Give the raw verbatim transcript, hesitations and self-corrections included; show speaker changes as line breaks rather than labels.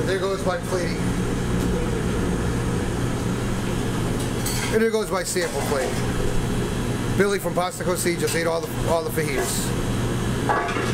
there goes my plating. And there goes my sample plate. Billy from Pasta Cosi just ate all the all the fajitas.